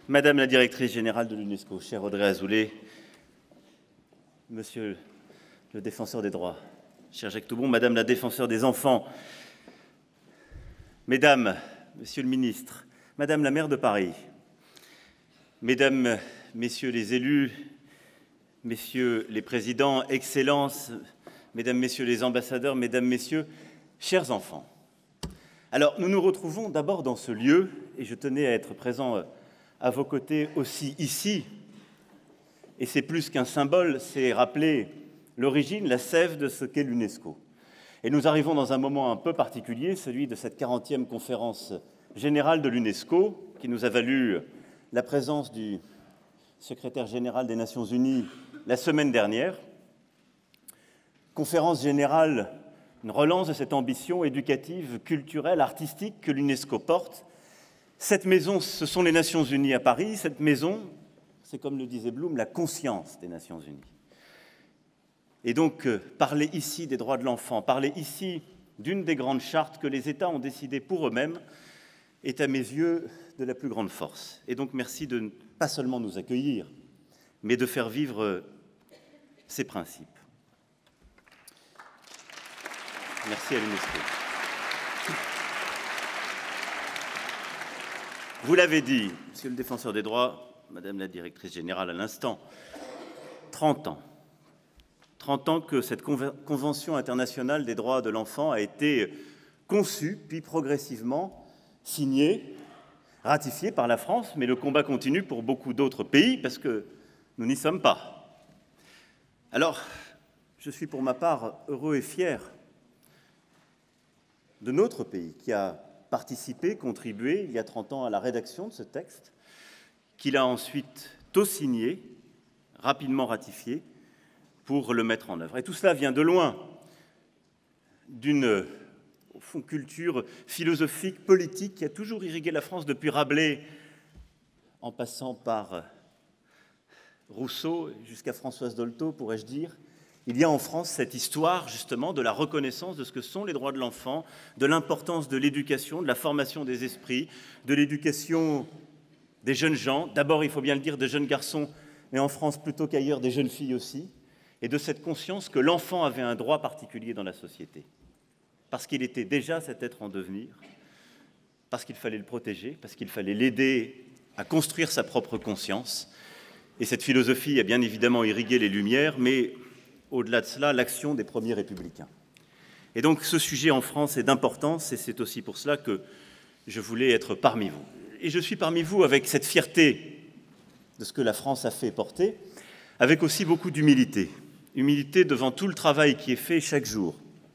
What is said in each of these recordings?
Madame la directrice générale de l'UNESCO, chère Audrey Azoulay, Monsieur le défenseur des droits, cher Jacques Toubon, Madame la défenseure des enfants, Mesdames, Monsieur le ministre, Madame la maire de Paris, Mesdames, Messieurs les élus, Messieurs les présidents, Excellences, Mesdames, Messieurs les ambassadeurs, Mesdames, Messieurs, chers enfants. Alors, nous nous retrouvons d'abord dans ce lieu, et je tenais à être présent à vos côtés aussi ici, et c'est plus qu'un symbole, c'est rappeler l'origine, la sève de ce qu'est l'UNESCO. Et nous arrivons dans un moment un peu particulier, celui de cette 40e conférence générale de l'UNESCO, qui nous a valu la présence du secrétaire général des Nations Unies la semaine dernière. Conférence générale, une relance de cette ambition éducative, culturelle, artistique que l'UNESCO porte. Cette maison, ce sont les Nations Unies à Paris. Cette maison, c'est comme le disait Blum, la conscience des Nations Unies. Et donc, parler ici des droits de l'enfant, parler ici d'une des grandes chartes que les États ont décidées pour eux-mêmes, est à mes yeux de la plus grande force. Et donc, merci de ne pas seulement nous accueillir, mais de faire vivre ces principes. Merci à l'UNESCO. Vous l'avez dit, Monsieur le défenseur des droits, Madame la directrice générale à l'instant, 30 ans. 30 ans que cette Convention internationale des droits de l'enfant a été conçue, puis progressivement signée, ratifiée par la France, mais le combat continue pour beaucoup d'autres pays, parce que nous n'y sommes pas. Alors, je suis pour ma part heureux et fier de notre pays, qui a participé, contribué, il y a 30 ans, à la rédaction de ce texte, qu'il a ensuite tôt signé, rapidement ratifié, pour le mettre en œuvre. Et tout cela vient de loin, d'une au fond, culture philosophique, politique, qui a toujours irrigué la France depuis Rabelais, en passant par Rousseau jusqu'à Françoise Dolto, pourrais-je dire. Il y a en France cette histoire, justement, de la reconnaissance de ce que sont les droits de l'enfant, de l'importance de l'éducation, de la formation des esprits, de l'éducation des jeunes gens. D'abord, il faut bien le dire, des jeunes garçons, mais en France, plutôt qu'ailleurs, des jeunes filles aussi. Et de cette conscience que l'enfant avait un droit particulier dans la société, parce qu'il était déjà cet être en devenir, parce qu'il fallait le protéger, parce qu'il fallait l'aider à construire sa propre conscience. Et cette philosophie a bien évidemment irrigué les Lumières, mais au-delà de cela, l'action des premiers républicains. Et donc ce sujet en France est d'importance, et c'est aussi pour cela que je voulais être parmi vous. Et je suis parmi vous avec cette fierté de ce que la France a fait et porté, avec aussi beaucoup d'humilité. Humilité devant tout le travail qui est fait chaque jour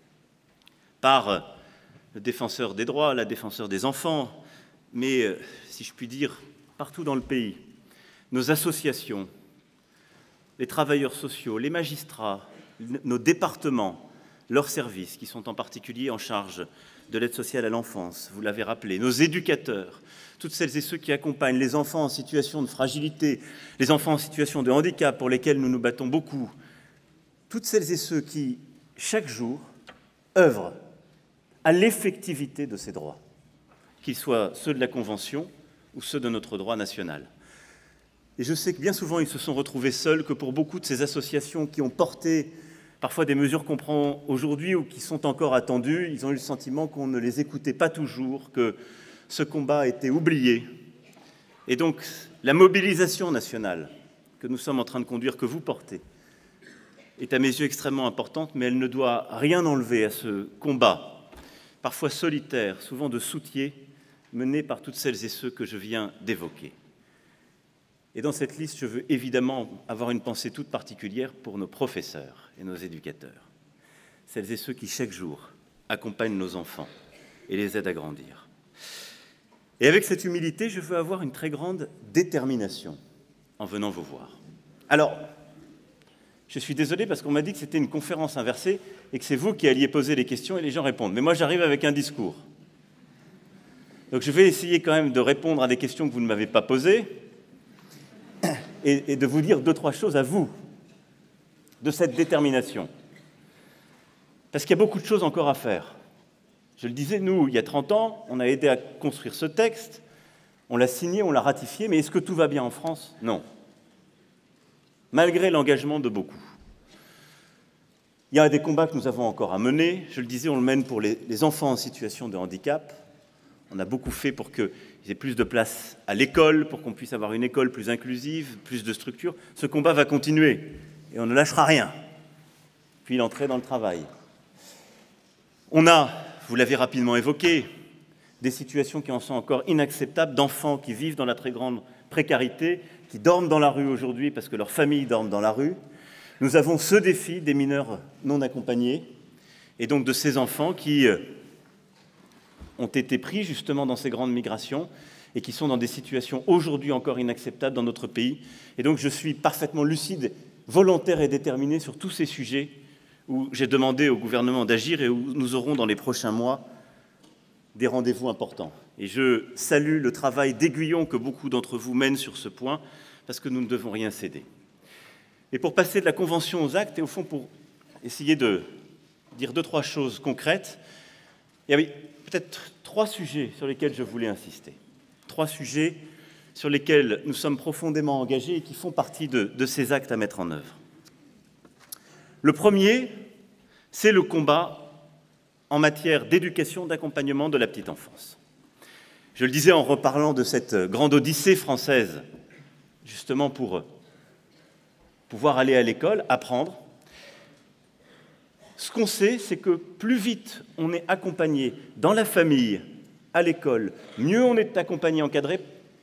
par le défenseur des droits, la défenseure des enfants, mais, si je puis dire, partout dans le pays, nos associations, les travailleurs sociaux, les magistrats, nos départements, leurs services, qui sont en particulier en charge de l'aide sociale à l'enfance, vous l'avez rappelé, nos éducateurs, toutes celles et ceux qui accompagnent les enfants en situation de fragilité, les enfants en situation de handicap pour lesquels nous nous battons beaucoup, toutes celles et ceux qui, chaque jour, œuvrent à l'effectivité de ces droits, qu'ils soient ceux de la Convention ou ceux de notre droit national. Et je sais que bien souvent, ils se sont retrouvés seuls, que pour beaucoup de ces associations qui ont porté parfois des mesures qu'on prend aujourd'hui ou qui sont encore attendues, ils ont eu le sentiment qu'on ne les écoutait pas toujours, que ce combat était oublié. Et donc, la mobilisation nationale que nous sommes en train de conduire, que vous portez, est à mes yeux extrêmement importante, mais elle ne doit rien enlever à ce combat, parfois solitaire, souvent de soutier, mené par toutes celles et ceux que je viens d'évoquer. Et dans cette liste, je veux évidemment avoir une pensée toute particulière pour nos professeurs et nos éducateurs, celles et ceux qui, chaque jour, accompagnent nos enfants et les aident à grandir. Et avec cette humilité, je veux avoir une très grande détermination en venant vous voir. Alors, je suis désolé parce qu'on m'a dit que c'était une conférence inversée et que c'est vous qui alliez poser les questions et les gens répondent. Mais moi, j'arrive avec un discours. Donc, je vais essayer quand même de répondre à des questions que vous ne m'avez pas posées et de vous dire 2-3 choses à vous de cette détermination. Parce qu'il y a beaucoup de choses encore à faire. Je le disais, nous, il y a 30 ans, on a aidé à construire ce texte. On l'a signé, on l'a ratifié, mais est-ce que tout va bien en France? Non. Malgré l'engagement de beaucoup. Il y a des combats que nous avons encore à mener. Je le disais, on le mène pour les enfants en situation de handicap. On a beaucoup fait pour qu'ils aient plus de place à l'école, pour qu'on puisse avoir une école plus inclusive, plus de structures. Ce combat va continuer et on ne lâchera rien. Puis l'entrée dans le travail. On a, vous l'avez rapidement évoqué, des situations qui en sont encore inacceptables, d'enfants qui vivent dans la très grande précarité, qui dorment dans la rue aujourd'hui parce que leurs familles dorment dans la rue. Nous avons ce défi des mineurs non accompagnés et donc de ces enfants qui ont été pris justement dans ces grandes migrations et qui sont dans des situations aujourd'hui encore inacceptables dans notre pays. Et donc je suis parfaitement lucide, volontaire et déterminé sur tous ces sujets où j'ai demandé au gouvernement d'agir et où nous aurons dans les prochains mois des rendez-vous importants. Et je salue le travail d'aiguillon que beaucoup d'entre vous mènent sur ce point, parce que nous ne devons rien céder. Et pour passer de la Convention aux actes, et au fond pour essayer de dire 2-3 choses concrètes, il y avait peut-être 3 sujets sur lesquels je voulais insister. 3 sujets sur lesquels nous sommes profondément engagés et qui font partie de ces actes à mettre en œuvre. Le premier, c'est le combat en matière d'éducation, d'accompagnement de la petite enfance. Je le disais en reparlant de cette grande odyssée française, justement pour pouvoir aller à l'école, apprendre. Ce qu'on sait, c'est que plus vite on est accompagné dans la famille, à l'école, mieux on est accompagné, encadré,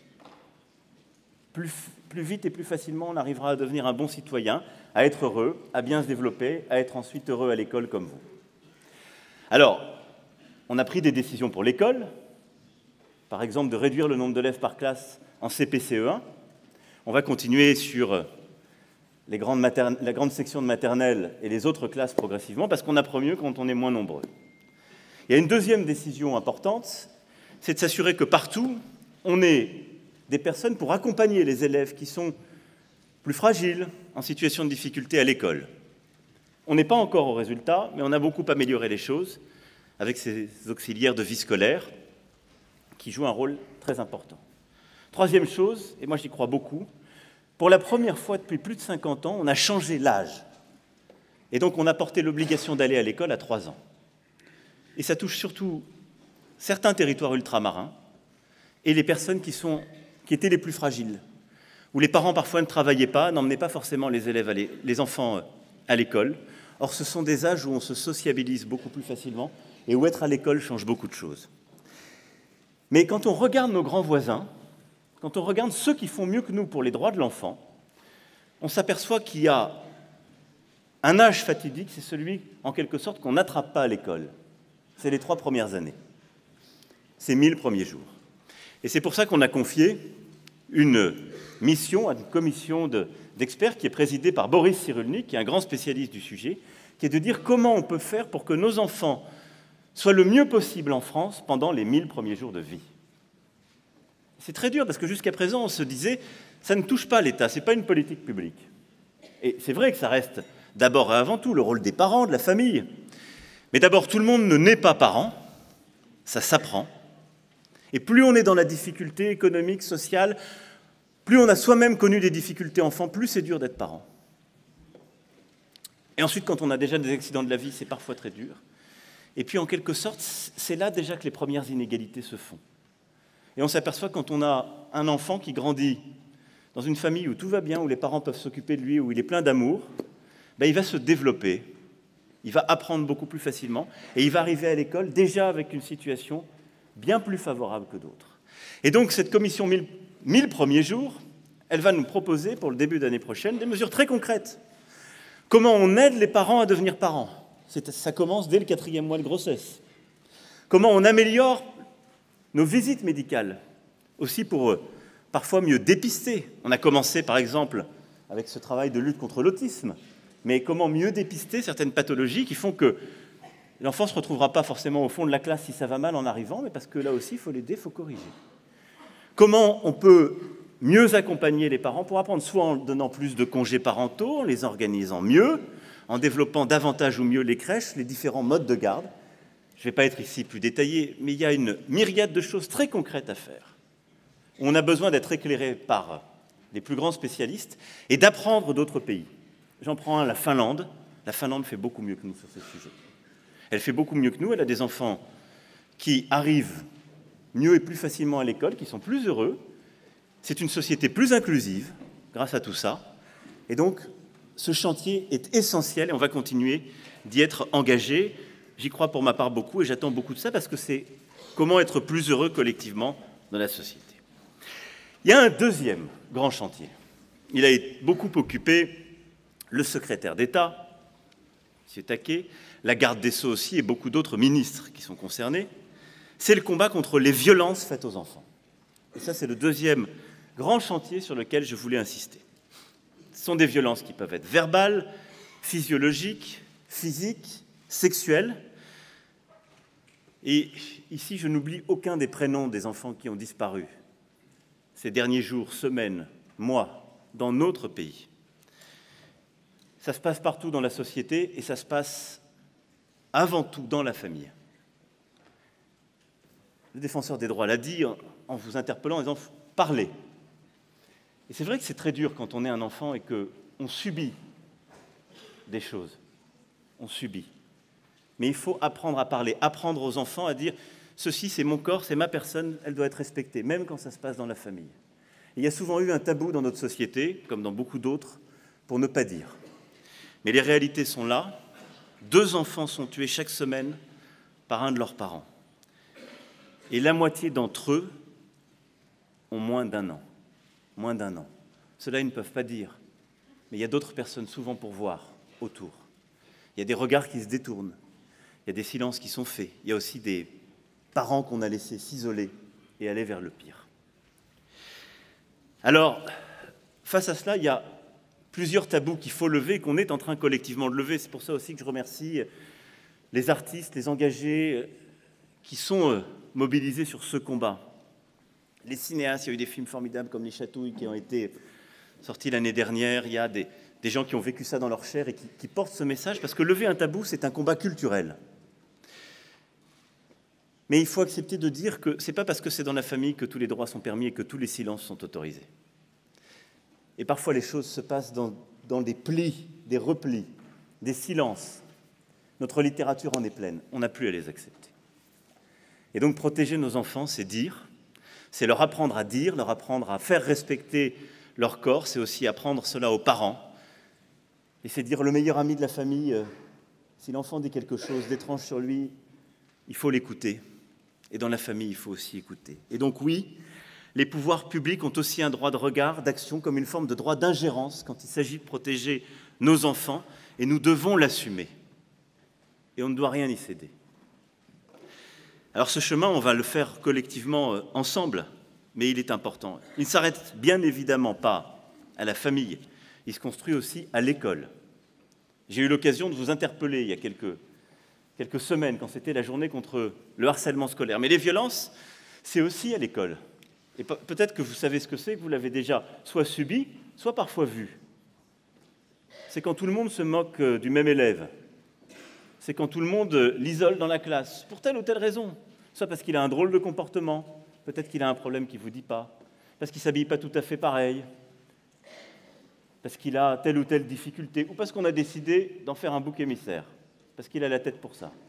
plus vite et plus facilement on arrivera à devenir un bon citoyen, à être heureux, à bien se développer, à être ensuite heureux à l'école comme vous. Alors, on a pris des décisions pour l'école, par exemple de réduire le nombre d'élèves par classe en CP-CE1. On va continuer sur la grande section de maternelle et les autres classes progressivement, parce qu'on apprend mieux quand on est moins nombreux. Il y a une deuxième décision importante, c'est de s'assurer que partout, on ait des personnes pour accompagner les élèves qui sont plus fragiles, en situation de difficulté à l'école. On n'est pas encore au résultat, mais on a beaucoup amélioré les choses avec ces auxiliaires de vie scolaire qui jouent un rôle très important. Troisième chose, et moi j'y crois beaucoup, pour la première fois depuis plus de 50 ans, on a changé l'âge. Et donc on a porté l'obligation d'aller à l'école à 3 ans. Et ça touche surtout certains territoires ultramarins et les personnes qui étaient les plus fragiles, où les parents parfois ne travaillaient pas, n'emmenaient pas forcément les enfants à l'école. Or, ce sont des âges où on se sociabilise beaucoup plus facilement et où être à l'école change beaucoup de choses. Mais quand on regarde nos grands voisins, quand on regarde ceux qui font mieux que nous pour les droits de l'enfant, on s'aperçoit qu'il y a un âge fatidique, c'est celui, en quelque sorte, qu'on n'attrape pas à l'école. C'est les 3 premières années. C'est 1000 premiers jours. Et c'est pour ça qu'on a confié une mission à une commission d'experts qui est présidée par Boris Cyrulnik, qui est un grand spécialiste du sujet, qui est de dire comment on peut faire pour que nos enfants soient le mieux possible en France pendant les 1000 premiers jours de vie. C'est très dur parce que jusqu'à présent, on se disait ça ne touche pas l'État, ce n'est pas une politique publique. Et c'est vrai que ça reste d'abord et avant tout le rôle des parents, de la famille. Mais d'abord, tout le monde ne naît pas parent, ça s'apprend. Et plus on est dans la difficulté économique, sociale, plus on a soi-même connu des difficultés enfants, plus c'est dur d'être parent. Et ensuite, quand on a déjà des accidents de la vie, c'est parfois très dur. Et puis, en quelque sorte, c'est là déjà que les premières inégalités se font. Et on s'aperçoit quand on a un enfant qui grandit dans une famille où tout va bien, où les parents peuvent s'occuper de lui, où il est plein d'amour, il va se développer, il va apprendre beaucoup plus facilement, et il va arriver à l'école déjà avec une situation bien plus favorable que d'autres. Et donc, cette commission 1000 premiers jours, elle va nous proposer, pour le début d'année prochaine, des mesures très concrètes. Comment on aide les parents à devenir parents? Ça commence dès le 4e mois de grossesse. Comment on améliore nos visites médicales, aussi pour parfois mieux dépister. On a commencé, par exemple, avec ce travail de lutte contre l'autisme, mais comment mieux dépister certaines pathologies qui font que l'enfant ne se retrouvera pas forcément au fond de la classe si ça va mal en arrivant, mais parce que là aussi, il faut l'aider, il faut corriger. Comment on peut mieux accompagner les parents pour apprendre, soit en donnant plus de congés parentaux, en les organisant mieux, en développant davantage ou mieux les crèches, les différents modes de garde. Je ne vais pas être ici plus détaillé, mais il y a une myriade de choses très concrètes à faire. où on a besoin d'être éclairé par les plus grands spécialistes et d'apprendre d'autres pays. J'en prends un, la Finlande. La Finlande fait beaucoup mieux que nous sur ce sujet. Elle fait beaucoup mieux que nous, elle a des enfants qui arrivent mieux et plus facilement à l'école, qui sont plus heureux. C'est une société plus inclusive grâce à tout ça. Et donc, ce chantier est essentiel et on va continuer d'y être engagé. J'y crois pour ma part beaucoup et j'attends beaucoup de ça parce que c'est comment être plus heureux collectivement dans la société. Il y a un deuxième grand chantier. Il a beaucoup occupé le secrétaire d'État, M. Taquet, la garde des Sceaux aussi et beaucoup d'autres ministres qui sont concernés. C'est le combat contre les violences faites aux enfants. Et ça, c'est le deuxième grand chantier sur lequel je voulais insister. Ce sont des violences qui peuvent être verbales, physiologiques, physiques, sexuelles. Et ici, je n'oublie aucun des prénoms des enfants qui ont disparu ces derniers jours, semaines, mois, dans notre pays. Ça se passe partout dans la société et ça se passe avant tout dans la famille. Le défenseur des droits l'a dit en vous interpellant, en disant « parlez ». Et c'est vrai que c'est très dur quand on est un enfant et qu'on subit des choses. On subit. Mais il faut apprendre à parler, apprendre aux enfants à dire « ceci, c'est mon corps, c'est ma personne, elle doit être respectée », même quand ça se passe dans la famille. Et il y a souvent eu un tabou dans notre société, comme dans beaucoup d'autres, pour ne pas dire. Mais les réalités sont là. 2 enfants sont tués chaque semaine par un de leurs parents. Et la moitié d'entre eux ont moins d'1 an. Moins d'1 an. Cela, ils ne peuvent pas dire. Mais il y a d'autres personnes, souvent pour voir, autour. Il y a des regards qui se détournent. Il y a des silences qui sont faits. Il y a aussi des parents qu'on a laissés s'isoler et aller vers le pire. Alors, face à cela, il y a plusieurs tabous qu'il faut lever et qu'on est en train collectivement de lever. C'est pour ça aussi que je remercie les artistes, les engagés qui sont mobilisés sur ce combat. Les cinéastes, il y a eu des films formidables comme Les Chatouilles qui ont été sortis l'année dernière. Il y a des gens qui ont vécu ça dans leur chair et qui portent ce message parce que lever un tabou, c'est un combat culturel. Mais il faut accepter de dire que ce n'est pas parce que c'est dans la famille que tous les droits sont permis et que tous les silences sont autorisés. Et parfois, les choses se passent dans des plis, des replis, des silences. Notre littérature en est pleine. On n'a plus à les accepter. Et donc, protéger nos enfants, c'est dire, c'est leur apprendre à dire, leur apprendre à faire respecter leur corps, c'est aussi apprendre cela aux parents. Et c'est dire le meilleur ami de la famille, si l'enfant dit quelque chose d'étrange sur lui, il faut l'écouter. Et dans la famille, il faut aussi écouter. Et donc, oui, les pouvoirs publics ont aussi un droit de regard, d'action, comme une forme de droit d'ingérence quand il s'agit de protéger nos enfants, et nous devons l'assumer. Et on ne doit rien y céder. Alors ce chemin, on va le faire collectivement ensemble, mais il est important. Il ne s'arrête bien évidemment pas à la famille, il se construit aussi à l'école. J'ai eu l'occasion de vous interpeller il y a quelques semaines, quand c'était la journée contre le harcèlement scolaire. Mais les violences, c'est aussi à l'école. Et peut-être que vous savez ce que c'est, que vous l'avez déjà soit subi, soit parfois vu. C'est quand tout le monde se moque du même élève. C'est quand tout le monde l'isole dans la classe, pour telle ou telle raison. Soit parce qu'il a un drôle de comportement, peut-être qu'il a un problème qu'il ne vous dit pas, parce qu'il ne s'habille pas tout à fait pareil, parce qu'il a telle ou telle difficulté, ou parce qu'on a décidé d'en faire un bouc émissaire, parce qu'il a la tête pour ça.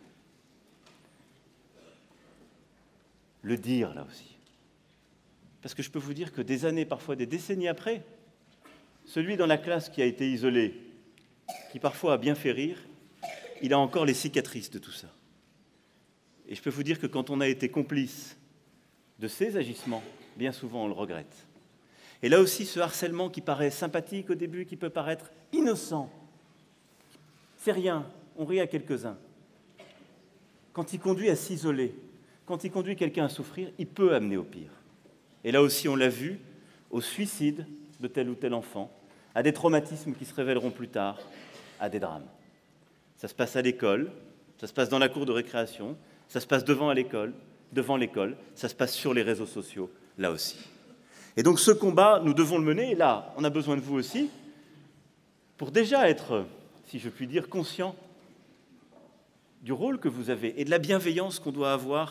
Le dire, là aussi. Parce que je peux vous dire que des années, parfois des décennies après, celui dans la classe qui a été isolé, qui parfois a bien fait rire, il a encore les cicatrices de tout ça. Et je peux vous dire que quand on a été complice de ces agissements, bien souvent on le regrette. Et là aussi, ce harcèlement qui paraît sympathique au début, qui peut paraître innocent, c'est rien, on rit à quelques-uns. Quand il conduit à s'isoler, quand il conduit quelqu'un à souffrir, il peut amener au pire. Et là aussi, on l'a vu, au suicide de tel ou tel enfant, à des traumatismes qui se révéleront plus tard, à des drames. Ça se passe à l'école, ça se passe dans la cour de récréation, ça se passe devant l'école, ça se passe sur les réseaux sociaux, là aussi. Et donc ce combat, nous devons le mener, et là, on a besoin de vous aussi, pour déjà être, si je puis dire, conscient du rôle que vous avez et de la bienveillance qu'on doit avoir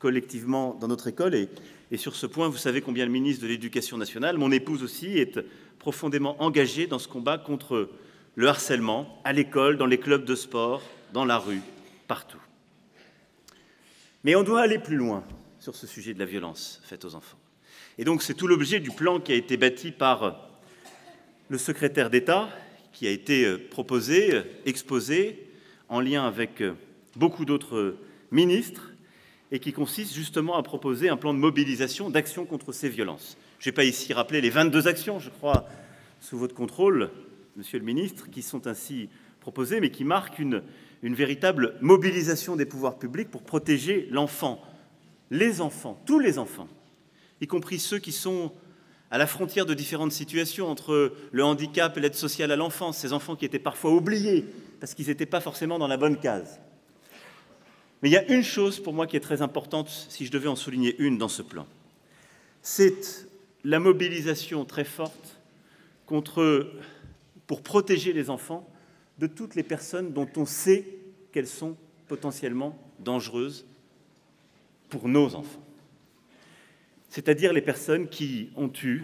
collectivement dans notre école. Et sur ce point, vous savez combien le ministre de l'Éducation nationale, mon épouse aussi, est profondément engagée dans ce combat contre le harcèlement, à l'école, dans les clubs de sport, dans la rue, partout. Mais on doit aller plus loin sur ce sujet de la violence faite aux enfants. Et donc c'est tout l'objet du plan qui a été bâti par le secrétaire d'État, qui a été proposé, exposé, en lien avec beaucoup d'autres ministres, et qui consiste justement à proposer un plan de mobilisation, d'action contre ces violences. Je ne vais pas ici rappeler les 22 actions, je crois, sous votre contrôle, Monsieur le ministre, qui sont ainsi proposées, mais qui marquent une véritable mobilisation des pouvoirs publics pour protéger l'enfant, les enfants, tous les enfants, y compris ceux qui sont à la frontière de différentes situations entre le handicap et l'aide sociale à l'enfance, ces enfants qui étaient parfois oubliés parce qu'ils n'étaient pas forcément dans la bonne case. Mais il y a une chose pour moi qui est très importante, si je devais en souligner une dans ce plan. C'est la mobilisation très forte pour protéger les enfants de toutes les personnes dont on sait qu'elles sont potentiellement dangereuses pour nos enfants. C'est-à-dire les personnes qui ont eu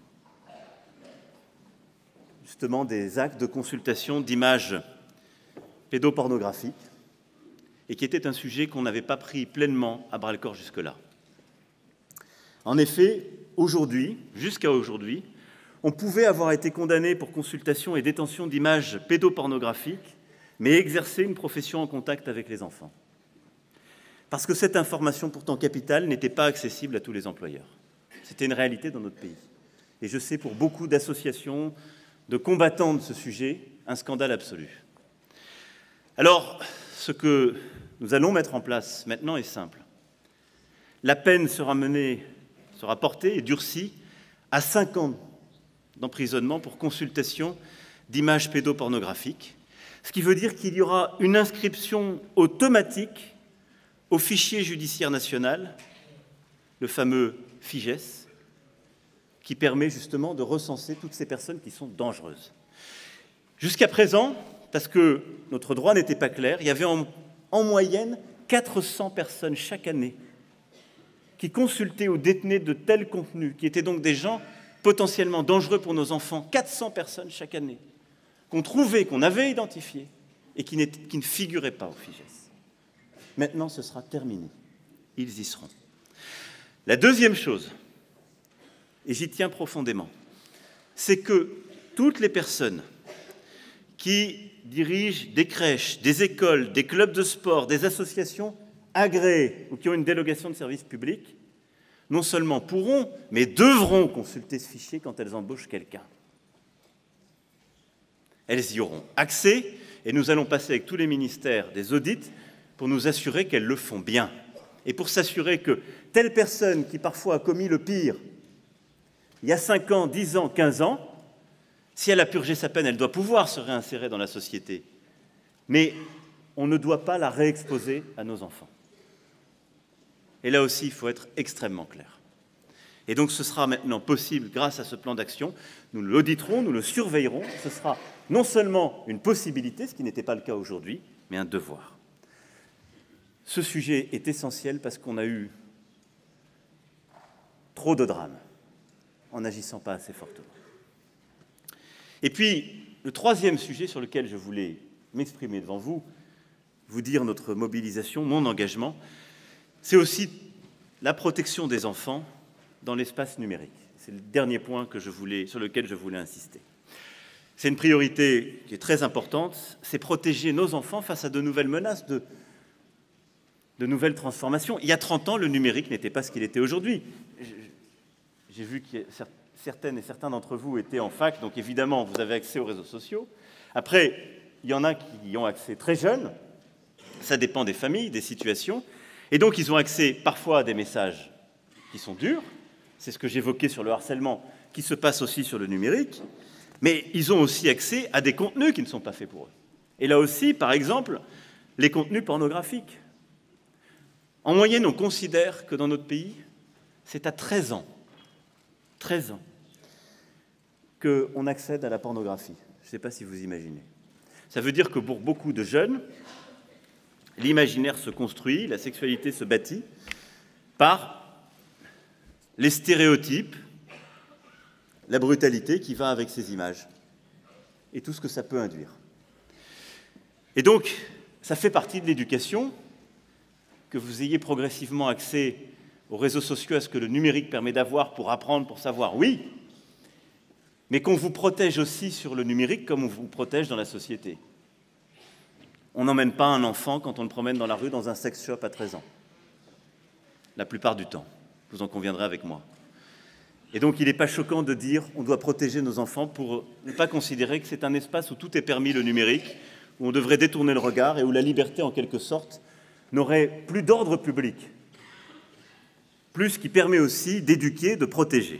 justement des actes de consultation d'images pédopornographiques et qui était un sujet qu'on n'avait pas pris pleinement à bras-le-corps jusque-là. En effet, aujourd'hui, jusqu'à aujourd'hui, on pouvait avoir été condamné pour consultation et détention d'images pédopornographiques, mais exercer une profession en contact avec les enfants. Parce que cette information pourtant capitale n'était pas accessible à tous les employeurs. C'était une réalité dans notre pays. Et je sais pour beaucoup d'associations, de combattants de ce sujet, un scandale absolu. Alors, ce que nous allons mettre en place maintenant est simple. La peine sera portée et durcie à 5 ans d'emprisonnement pour consultation d'images pédopornographiques, ce qui veut dire qu'il y aura une inscription automatique au fichier judiciaire national, le fameux FIJES, qui permet justement de recenser toutes ces personnes qui sont dangereuses. Jusqu'à présent, parce que notre droit n'était pas clair, il y avait en moyenne 400 personnes chaque année qui consultaient ou détenaient de tels contenus, qui étaient donc des gens potentiellement dangereux pour nos enfants, 400 personnes chaque année, qu'on trouvait, qu'on avait identifiées et qui ne figuraient pas au FIJES. Maintenant, ce sera terminé. Ils y seront. La deuxième chose, et j'y tiens profondément, c'est que toutes les personnes qui dirigent des crèches, des écoles, des clubs de sport, des associations agréées ou qui ont une délégation de service public, non seulement pourront, mais devront consulter ce fichier quand elles embauchent quelqu'un. Elles y auront accès et nous allons passer avec tous les ministères des audits pour nous assurer qu'elles le font bien et pour s'assurer que telle personne qui parfois a commis le pire il y a 5 ans, 10 ans, 15 ans, si elle a purgé sa peine, elle doit pouvoir se réinsérer dans la société. Mais on ne doit pas la réexposer à nos enfants. Et là aussi, il faut être extrêmement clair. Et donc ce sera maintenant possible grâce à ce plan d'action. Nous l'auditerons, nous le surveillerons. Ce sera non seulement une possibilité, ce qui n'était pas le cas aujourd'hui, mais un devoir. Ce sujet est essentiel parce qu'on a eu trop de drames en n'agissant pas assez fortement. Et puis, le troisième sujet sur lequel je voulais m'exprimer devant vous, vous dire notre mobilisation, mon engagement, c'est aussi la protection des enfants dans l'espace numérique. C'est le dernier point sur lequel je voulais insister. C'est une priorité qui est très importante, c'est protéger nos enfants face à de nouvelles menaces, de nouvelles transformations. Il y a 30 ans, le numérique n'était pas ce qu'il était aujourd'hui. J'ai vu que certaines et certains d'entre vous étaient en fac, donc évidemment, vous avez accès aux réseaux sociaux. Après, il y en a qui y ont accès très jeunes, ça dépend des familles, des situations, et donc ils ont accès parfois à des messages qui sont durs, c'est ce que j'évoquais sur le harcèlement, qui se passe aussi sur le numérique, mais ils ont aussi accès à des contenus qui ne sont pas faits pour eux. Et là aussi, par exemple, les contenus pornographiques. En moyenne, on considère que dans notre pays, c'est à 13 ans qu'on accède à la pornographie. Je ne sais pas si vous imaginez. Ça veut dire que pour beaucoup de jeunes, l'imaginaire se construit, la sexualité se bâtit, par les stéréotypes, la brutalité qui va avec ces images et tout ce que ça peut induire. Et donc, ça fait partie de l'éducation, que vous ayez progressivement accès aux réseaux sociaux, à ce que le numérique permet d'avoir pour apprendre, pour savoir, oui, mais qu'on vous protège aussi sur le numérique comme on vous protège dans la société. On n'emmène pas un enfant, quand on le promène dans la rue, dans un sex shop à 13 ans. La plupart du temps, vous en conviendrez avec moi. Et donc, il n'est pas choquant de dire qu'on doit protéger nos enfants pour ne pas considérer que c'est un espace où tout est permis, le numérique, où on devrait détourner le regard et où la liberté, en quelque sorte, n'aurait plus d'ordre public, plus qui permet aussi d'éduquer, de protéger.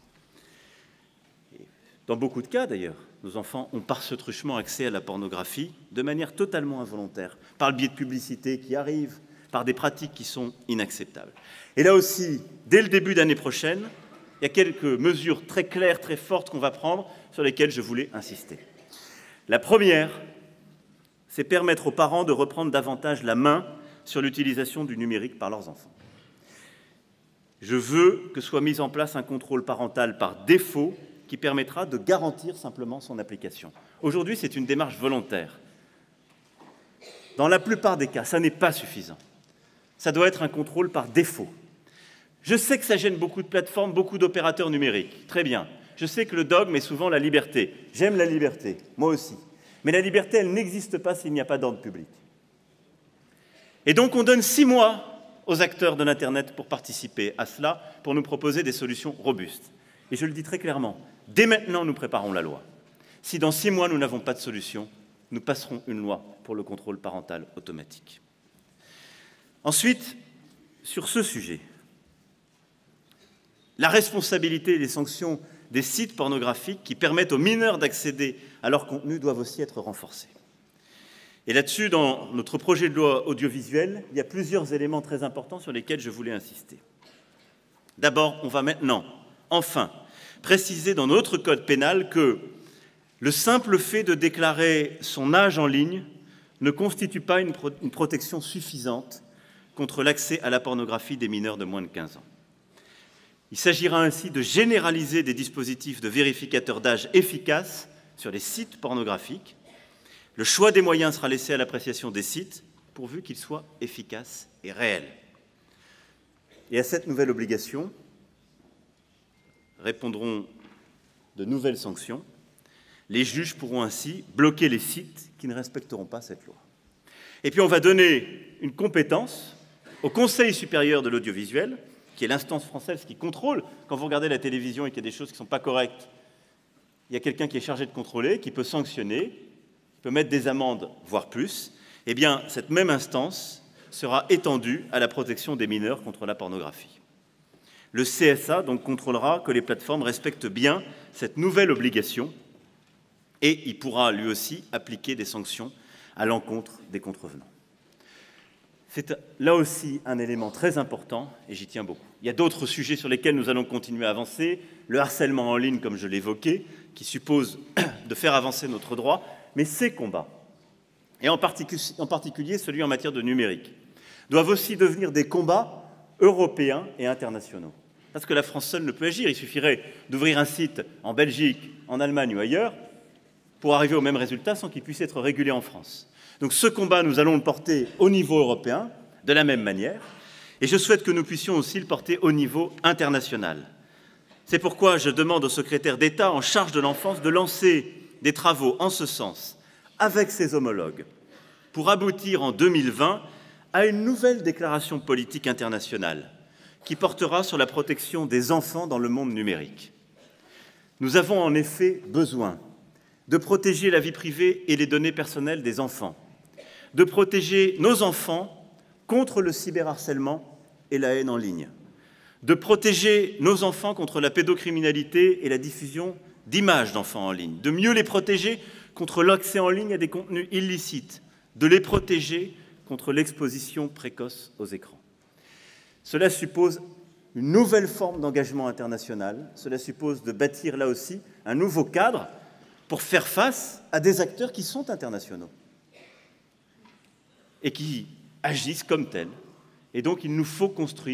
Dans beaucoup de cas, d'ailleurs, nos enfants ont par ce truchement accès à la pornographie de manière totalement involontaire, par le biais de publicités qui arrivent, par des pratiques qui sont inacceptables. Et là aussi, dès le début d'année prochaine, il y a quelques mesures très claires, très fortes qu'on va prendre, sur lesquelles je voulais insister. La première, c'est permettre aux parents de reprendre davantage la main sur l'utilisation du numérique par leurs enfants. Je veux que soit mis en place un contrôle parental par défaut qui permettra de garantir simplement son application. Aujourd'hui, c'est une démarche volontaire. Dans la plupart des cas, ça n'est pas suffisant. Ça doit être un contrôle par défaut. Je sais que ça gêne beaucoup de plateformes, beaucoup d'opérateurs numériques. Très bien. Je sais que le dogme est souvent la liberté. J'aime la liberté, moi aussi. Mais la liberté, elle n'existe pas s'il n'y a pas d'ordre public. Et donc, on donne 6 mois aux acteurs de l'Internet pour participer à cela, pour nous proposer des solutions robustes. Et je le dis très clairement, dès maintenant, nous préparons la loi. Si dans 6 mois, nous n'avons pas de solution, nous passerons une loi pour le contrôle parental automatique. Ensuite, sur ce sujet, la responsabilité et les sanctions des sites pornographiques qui permettent aux mineurs d'accéder à leur contenu doivent aussi être renforcées. Et là-dessus, dans notre projet de loi audiovisuel, il y a plusieurs éléments très importants sur lesquels je voulais insister. D'abord, on va maintenant, enfin, préciser dans notre code pénal que le simple fait de déclarer son âge en ligne ne constitue pas une protection suffisante contre l'accès à la pornographie des mineurs de moins de 15 ans. Il s'agira ainsi de généraliser des dispositifs de vérificateurs d'âge efficaces sur les sites pornographiques. Le choix des moyens sera laissé à l'appréciation des sites, pourvu qu'ils soient efficaces et réels. Et à cette nouvelle obligation répondront de nouvelles sanctions. Les juges pourront ainsi bloquer les sites qui ne respecteront pas cette loi. Et puis on va donner une compétence au Conseil supérieur de l'audiovisuel, qui est l'instance française qui contrôle. Quand vous regardez la télévision et qu'il y a des choses qui ne sont pas correctes, il y a quelqu'un qui est chargé de contrôler, qui peut sanctionner, qui peut mettre des amendes, voire plus. Eh bien, cette même instance sera étendue à la protection des mineurs contre la pornographie. Le CSA donc contrôlera que les plateformes respectent bien cette nouvelle obligation et il pourra lui aussi appliquer des sanctions à l'encontre des contrevenants. C'est là aussi un élément très important et j'y tiens beaucoup. Il y a d'autres sujets sur lesquels nous allons continuer à avancer. Le harcèlement en ligne, comme je l'évoquais, qui suppose de faire avancer notre droit, mais ces combats, et en particulier celui en matière de numérique, doivent aussi devenir des combats européens et internationaux. Parce que la France seule ne peut agir. Il suffirait d'ouvrir un site en Belgique, en Allemagne ou ailleurs pour arriver au même résultat sans qu'il puisse être régulé en France. Donc ce combat, nous allons le porter au niveau européen, de la même manière, et je souhaite que nous puissions aussi le porter au niveau international. C'est pourquoi je demande au secrétaire d'État en charge de l'enfance de lancer des travaux en ce sens avec ses homologues pour aboutir en 2020 à une nouvelle déclaration politique internationale qui portera sur la protection des enfants dans le monde numérique. Nous avons en effet besoin de protéger la vie privée et les données personnelles des enfants, de protéger nos enfants contre le cyberharcèlement et la haine en ligne, de protéger nos enfants contre la pédocriminalité et la diffusion d'images d'enfants en ligne, de mieux les protéger contre l'accès en ligne à des contenus illicites, de les protéger contre l'exposition précoce aux écrans. Cela suppose une nouvelle forme d'engagement international, cela suppose de bâtir là aussi un nouveau cadre pour faire face à des acteurs qui sont internationaux et qui agissent comme tels. Et donc, il nous faut construire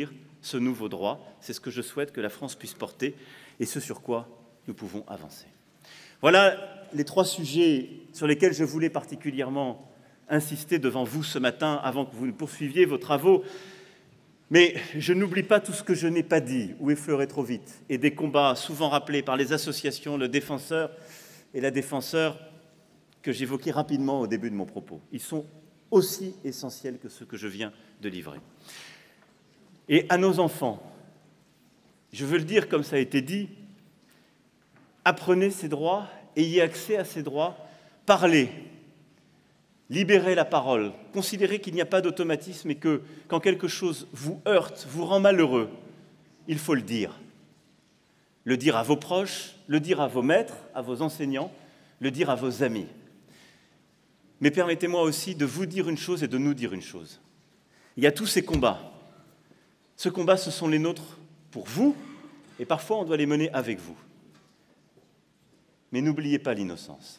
ce nouveau droit. C'est ce que je souhaite que la France puisse porter et ce sur quoi nous pouvons avancer. Voilà les 3 sujets sur lesquels je voulais particulièrement insister devant vous ce matin avant que vous ne poursuiviez vos travaux. Mais je n'oublie pas tout ce que je n'ai pas dit ou effleuré trop vite et des combats souvent rappelés par les associations, le défenseur et la défenseure que j'évoquais rapidement au début de mon propos. Ils sont aussi essentiels que ceux que je viens de livrer. Et à nos enfants, je veux le dire comme ça a été dit, apprenez ces droits, ayez accès à ces droits, parlez, libérez la parole, considérez qu'il n'y a pas d'automatisme et que quand quelque chose vous heurte, vous rend malheureux, il faut le dire. Le dire à vos proches, le dire à vos maîtres, à vos enseignants, le dire à vos amis. Mais permettez-moi aussi de vous dire une chose et de nous dire une chose. Il y a tous ces combats. Ce combat, ce sont les nôtres pour vous, et parfois on doit les mener avec vous. Mais n'oubliez pas l'innocence.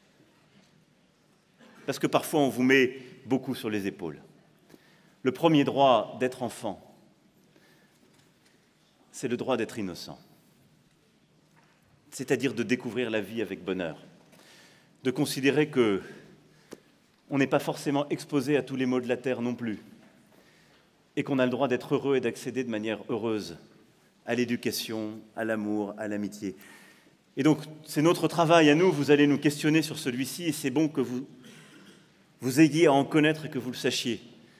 Parce que parfois on vous met beaucoup sur les épaules. Le premier droit d'être enfant, c'est le droit d'être innocent. C'est-à-dire de découvrir la vie avec bonheur, de considérer que on n'est pas forcément exposé à tous les maux de la terre non plus, et qu'on a le droit d'être heureux et d'accéder de manière heureuse à l'éducation, à l'amour, à l'amitié. Et donc, c'est notre travail à nous, vous allez nous questionner sur celui-ci, et c'est bon que vous ayez à en connaître et que vous le sachiez.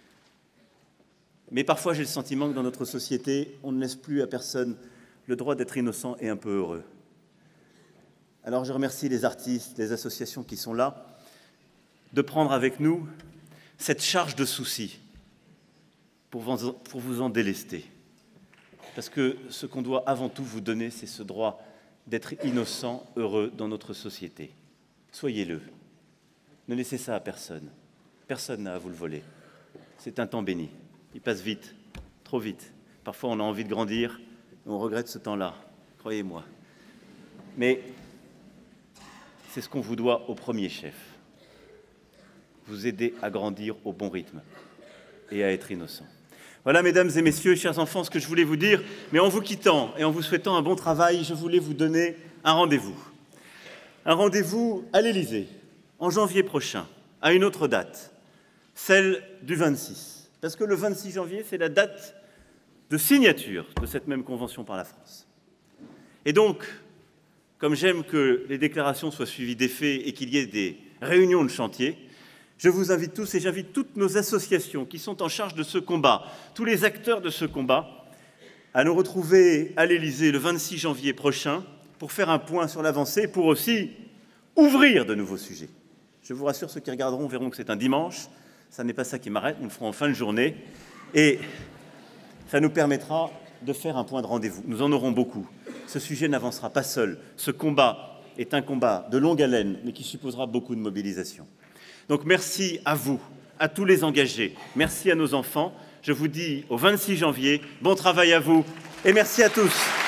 Mais parfois, j'ai le sentiment que dans notre société, on ne laisse plus à personne le droit d'être innocent et un peu heureux. Alors, je remercie les artistes, les associations qui sont là, de prendre avec nous cette charge de soucis pour vous en délester. Parce que ce qu'on doit avant tout vous donner, c'est ce droit d'être innocent, heureux dans notre société. Soyez-le. Ne laissez ça à personne. Personne n'a à vous le voler. C'est un temps béni. Il passe vite, trop vite. Parfois, on a envie de grandir, et on regrette ce temps-là, croyez-moi. Mais c'est ce qu'on vous doit au premier chef. Vous aider à grandir au bon rythme et à être innocent. Voilà, mesdames et messieurs, chers enfants, ce que je voulais vous dire. Mais en vous quittant et en vous souhaitant un bon travail, je voulais vous donner un rendez-vous. Un rendez-vous à l'Élysée, en janvier prochain, à une autre date, celle du 26. Parce que le 26 janvier, c'est la date de signature de cette même convention par la France. Et donc, comme j'aime que les déclarations soient suivies des faits et qu'il y ait des réunions de chantier, je vous invite tous et j'invite toutes nos associations qui sont en charge de ce combat, tous les acteurs de ce combat, à nous retrouver à l'Élysée le 26 janvier prochain pour faire un point sur l'avancée, pour aussi ouvrir de nouveaux sujets. Je vous rassure, ceux qui regarderont verront que c'est un dimanche. Ça n'est pas ça qui m'arrête, nous le ferons en fin de journée. Et ça nous permettra de faire un point de rendez-vous. Nous en aurons beaucoup. Ce sujet n'avancera pas seul. Ce combat est un combat de longue haleine, mais qui supposera beaucoup de mobilisation. Donc merci à vous, à tous les engagés. Merci à nos enfants. Je vous dis au 26 janvier, bon travail à vous et merci à tous.